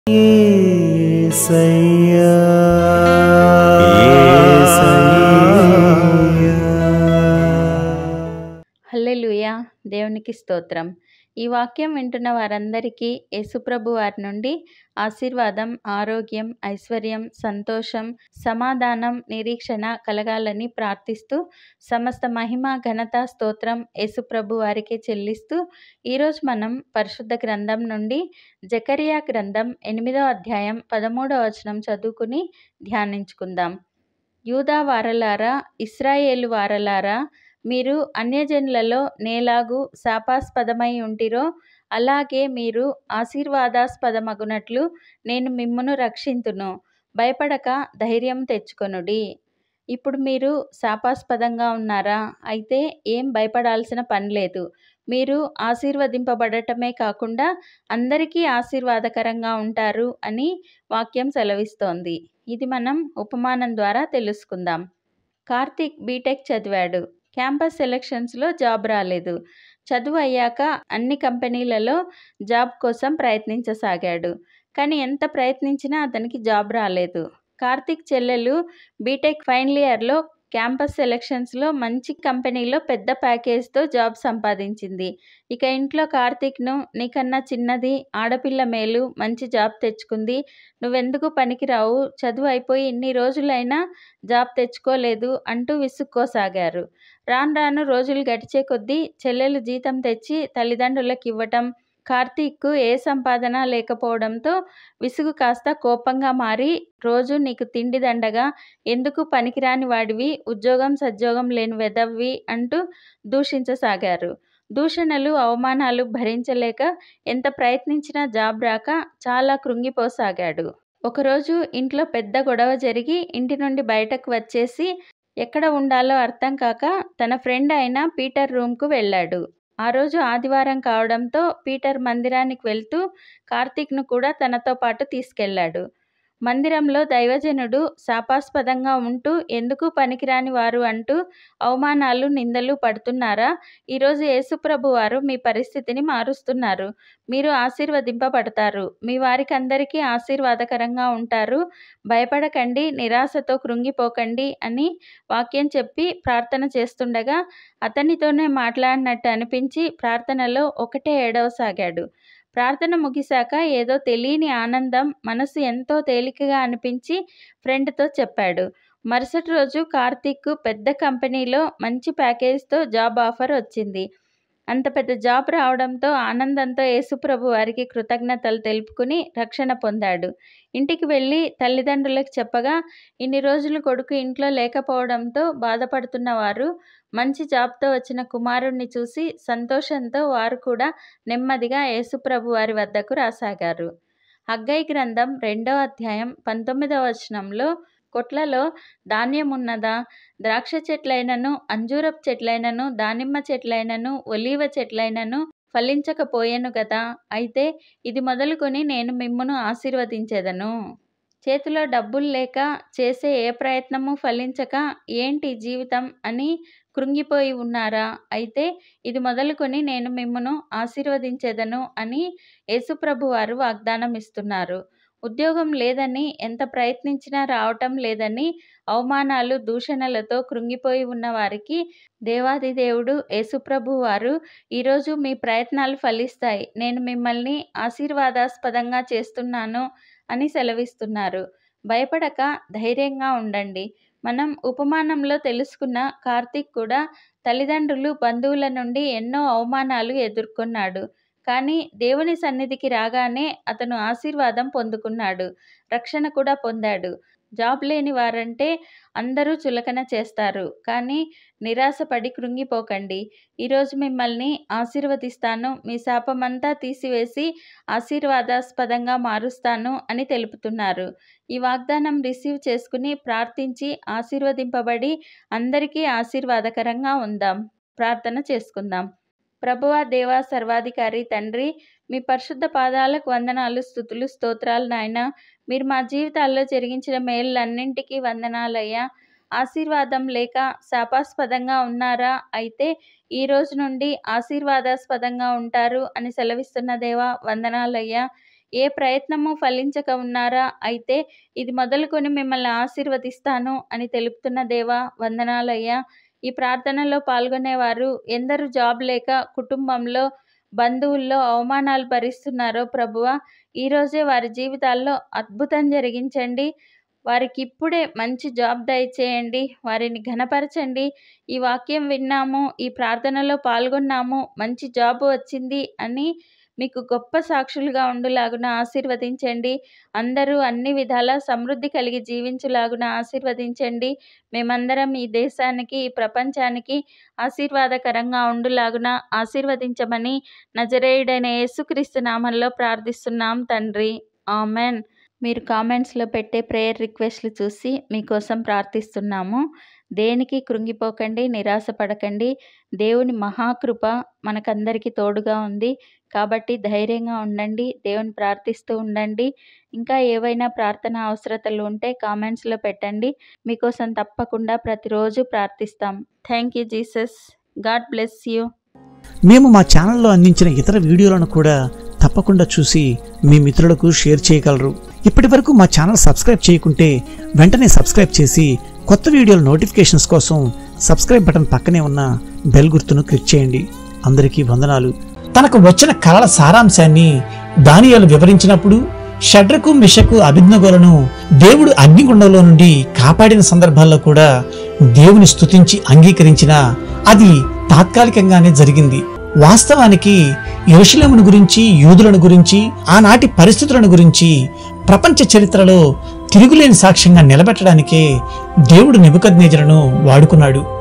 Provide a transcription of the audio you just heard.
యేసయ్యా హల్లెలూయా. దేవునికి స్తోత్రం. ఈ వాక్యం వింటున్న వారందరికీ యేసుప్రభు వారి నుండి ఆశీర్వాదం, ఆరోగ్యం, ఐశ్వర్యం, సంతోషం, సమాధానం, నిరీక్షణ కలగాలని ప్రార్థిస్తూ సమస్త మహిమ, ఘనత, స్తోత్రం యేసుప్రభు వారికే చెల్లిస్తూ ఈరోజు మనం పరిశుద్ధ గ్రంథం నుండి జకరియా గ్రంథం 8వ అధ్యాయం 13వ వచనం చదువుకుని ధ్యానించుకుందాం. యూదా వారలారా, ఇశ్రాయేలు వారలారా, మీరు అన్యజనులలో నేలాగు శాపాస్పదమై ఉంటిరో అలాగే మీరు ఆశీర్వాదాస్పదమగునట్లు నేను మిమ్మును రక్షింతును. భయపడక ధైర్యం తెచ్చుకొనుడి. ఇప్పుడు మీరు శాపాస్పదంగా ఉన్నారా? అయితే ఏం భయపడాల్సిన పని లేదు. మీరు ఆశీర్వదింపబడటమే కాకుండా అందరికీ ఆశీర్వాదకరంగా ఉంటారు అని వాక్యం సెలవిస్తోంది. ఇది మనం ఉపమానం ద్వారా తెలుసుకుందాం. కార్తీక్ బీటెక్ చదివాడు. క్యాంపస్ సెలక్షన్స్లో జాబ్ రాలేదు. చదువు అయ్యాక అన్ని కంపెనీలలో జాబ్ కోసం ప్రయత్నించసాగాడు. కానీ ఎంత ప్రయత్నించినా అతనికి జాబ్ రాలేదు. కార్తీక్ చెల్లెలు బీటెక్ ఫైనల్ ఇయర్లో క్యాంపస్ సెలక్షన్స్లో మంచి కంపెనీలో పెద్ద ప్యాకేజ్తో జాబ్ సంపాదించింది. ఇక ఇంట్లో కార్తీక్ను, నీకన్నా చిన్నది, ఆడపిల్ల మేలు, మంచి జాబ్ తెచ్చుకుంది, నువ్వెందుకు పనికిరావు, చదువు అయిపోయి ఇన్ని రోజులైనా జాబ్ తెచ్చుకోలేదు అంటూ విసుక్కోసాగారు. రాను రాను రోజులు గడిచే కొద్దీ చెల్లెలు జీతం తెచ్చి తల్లిదండ్రులకు ఇవ్వటం, కార్తీక్కు ఏ సంపాదన లేకపోవడంతో విసుగు కాస్త కోపంగా మారి, రోజు నీకు తిండి దండగా, ఎందుకు పనికిరాని వాడివి, ఉద్యోగం సద్యోగం లేని వెధవ్వి అంటూ దూషించసాగారు. దూషణలు, అవమానాలు భరించలేక ఎంత ప్రయత్నించినా జాబ్ రాక చాలా కృంగిపోసాగాడు. ఒకరోజు ఇంట్లో పెద్ద గొడవ జరిగి ఇంటి నుండి బయటకు వచ్చేసి ఎక్కడ ఉండాలో అర్థం కాక తన ఫ్రెండ్ అయిన పీటర్ రూమ్కు వెళ్ళాడు. ఆ రోజు ఆదివారం కావడంతో పీటర్ మందిరానికి వెళ్తూ కార్తీక్ను కూడా తనతో పాటు తీసుకెళ్లాడు. మందిరంలో దైవజనుడు శాపాస్పదంగా ఉంటూ ఎందుకు పనికిరాని వారు అంటూ అవమానాలు, నిందలు పడుతున్నారా? ఈరోజు యేసుప్రభు వారు మీ పరిస్థితిని మారుస్తున్నారు. మీరు ఆశీర్వదింపబడతారు. మీ వారికి అందరికీ ఆశీర్వాదకరంగా ఉంటారు. భయపడకండి, నిరాశతో కృంగిపోకండి అని వాక్యం చెప్పి ప్రార్థన చేస్తుండగా అతనితోనే మాట్లాడినట్టు అనిపించి ప్రార్థనలో ఒకటే ఏడవసాగాడు. ప్రార్థన ముగిశాక ఏదో తెలియని ఆనందం, మనసు ఎంతో తేలికగా అనిపించి ఫ్రెండ్తో చెప్పాడు. మరుసటి రోజు కార్తీక్కు పెద్ద కంపెనీలో మంచి ప్యాకేజ్తో జాబ్ ఆఫర్ వచ్చింది. అంత పెద్ద జాబ్ రావడంతో ఆనందంతో యేసుప్రభు వారికి కృతజ్ఞతలు తెలుపుకుని రక్షణ పొందాడు. ఇంటికి వెళ్ళి తల్లిదండ్రులకు చెప్పగా ఇన్ని రోజులు కొడుకు ఇంట్లో లేకపోవడంతో బాధపడుతున్న వారు మంచి జాబ్తో వచ్చిన కుమారుణ్ణి చూసి సంతోషంతో వారు కూడా నెమ్మదిగా యేసుప్రభు వారి వద్దకు రాసాగారు. హగ్గయి గ్రంథం 2వ అధ్యాయం 19వ వచనంలో, కొట్లలో ధాన్యమున్నదా? ద్రాక్ష చెట్లైనను, అంజూరపు చెట్లైనను, దానిమ్మ చెట్లైనను, ఒలీవ చెట్లైనను ఫలించకపోయెను గదా? అయితే ఇది మొదలుకొని నేను మిమ్మును ఆశీర్వదించెదను. చేతిలో డబ్బులు లేక చేసే ఏ ప్రయత్నము ఫలించక ఏంటి జీవితం అని కృంగిపోయి ఉన్నారా? అయితే ఇది మొదలుకొని నేను మిమ్మును ఆశీర్వదించెదను అని యేసుప్రభు వారు వాగ్దానం ఇస్తున్నారు. ఉద్యోగం లేదని, ఎంత ప్రయత్నించినా రావటం లేదని, అవమానాలు, దూషణలతో కృంగిపోయి ఉన్న వారికి దేవాది దేవుడు యేసుప్రభు వారు ఈరోజు మీ ప్రయత్నాలు ఫలిస్తాయి, నేను మిమ్మల్ని ఆశీర్వాదాస్పదంగా చేస్తున్నాను అని సెలవిస్తున్నారు. భయపడక ధైర్యంగా ఉండండి. మనం ఉపమానంలో తెలుసుకున్న కార్తీక్ కూడా తల్లిదండ్రులు, బంధువుల నుండి ఎన్నో అవమానాలు ఎదుర్కొన్నాడు. కానీ దేవుని సన్నిధికి రాగానే అతను ఆశీర్వాదం పొందుకున్నాడు, రక్షణ కూడా పొందాడు. జాబ్ లేని వారంటే అందరూ చులకన చేస్తారు. కానీ నిరాశపడి కృంగిపోకండి. ఈరోజు మిమ్మల్ని ఆశీర్వదిస్తాను, మీ శాపమంతా తీసివేసి ఆశీర్వాదాస్పదంగా మారుస్తాను అని తెలుపుతున్నారు. ఈ వాగ్దానం రిసీవ్ చేసుకుని ప్రార్థించి ఆశీర్వదింపబడి అందరికీ ఆశీర్వాదకరంగా ఉందాం. ప్రార్థన చేసుకుందాం. ప్రభువా, దేవా, సర్వాధికారి తండ్రి, మీ పరిశుద్ధ పాదాలకు వందనాలు, స్తుతులు, స్తోత్రాలు నాయనా. మీరు మా జీవితాల్లో జరిగించిన మేలులన్నింటికీ వందనాలయ్యా. ఆశీర్వాదం లేక శాపాస్పదంగా ఉన్నారా? అయితే ఈ రోజు నుండి ఆశీర్వాదాస్పదంగా ఉంటారు అని సెలవిస్తున్న దేవా వందనాలయ్యా. ఏ ప్రయత్నము ఫలించక ఉన్నారా? అయితే ఇది మొదలుకొని మిమ్మల్ని ఆశీర్వదిస్తాను అని తెలుపుతున్న దేవా వందనాలయ్యా. ఈ ప్రార్థనలో పాల్గొనేవారు ఎందరు జాబ్ లేక కుటుంబంలో బంధువుల్లో అవమానాలు భరిస్తున్నారో ప్రభువా, ఈరోజే వారి జీవితాల్లో అద్భుతం జరిగించండి. వారికి ఇప్పుడే మంచి జాబ్ దయచేయండి. వారిని ఘనపరచండి. ఈ వాక్యం విన్నాము, ఈ ప్రార్థనలో పాల్గొన్నాము, మంచి జాబ్ వచ్చింది అని మీకు గొప్ప సాక్షులుగా ఉండులాగున ఆశీర్వదించండి. అందరూ అన్ని విధాలా సమృద్ధి కలిగి జీవించులాగున ఆశీర్వదించండి. మేమందరం ఈ దేశానికి, ఈ ప్రపంచానికి ఆశీర్వాదకరంగా ఉండులాగున ఆశీర్వదించమని నజరేయుడైన యేసుక్రీస్తు నామంలో ప్రార్థిస్తున్నాం తండ్రి. ఆమెన్. మీరు కామెంట్స్లో పెట్టే ప్రేయర్ రిక్వెస్ట్లు చూసి మీకోసం ప్రార్థిస్తున్నాము. దేనికి కృంగిపోకండి, నిరాశపడకండి. దేవుని మహాకృప మనకందరికీ తోడుగా ఉంది. కాబట్టి ధైర్యంగా ఉండండి, దేవుని ప్రార్థిస్తూ ఉండండి. ఇంకా ఏవైనా ప్రార్థన అవసరతలు ఉంటే కామెంట్స్లో పెట్టండి. మీకోసం తప్పకుండా ప్రతిరోజు ప్రార్థిస్తాం. Thank you Jesus. God bless you. మేము మా ఛానల్లో అందించిన ఇతర వీడియోలను కూడా తప్పకుండా చూసి మీ మిత్రులకు షేర్ చేయగలరు. ఇప్పటి వరకు మా ఛానల్ సబ్స్క్రైబ్ చేయకుంటే వెంటనే సబ్స్క్రైబ్ చేసి కొత్త వీడియోల నోటిఫికేషన్స్ కోసం సబ్స్క్రైబ్ బటన్ పక్కనే ఉన్న బెల్ గుర్తును క్లిక్ చేయండి. అందరికీ వందనాలు. తనకు వచ్చిన కలల సారాంశాన్ని దానియేలు వివరించినప్పుడు షడ్రకు, మిషకు, అబేద్నెగోలను దేవుడు అగ్నిగుండంలో నుండి కాపాడిన సందర్భాల్లో కూడా దేవుని స్తుతించి అంగీకరించిన అది తాత్కాలికంగానే జరిగింది. వాస్తవానికి యెరూషలేమును గురించి, యూదులను గురించి, ఆనాటి పరిస్థితులను గురించి ప్రపంచ చరిత్రలో తిరుగులేని సాక్ష్యంగా నిలబెట్టడానికే దేవుడు నెబుకద్నెజరును వాడుకున్నాడు.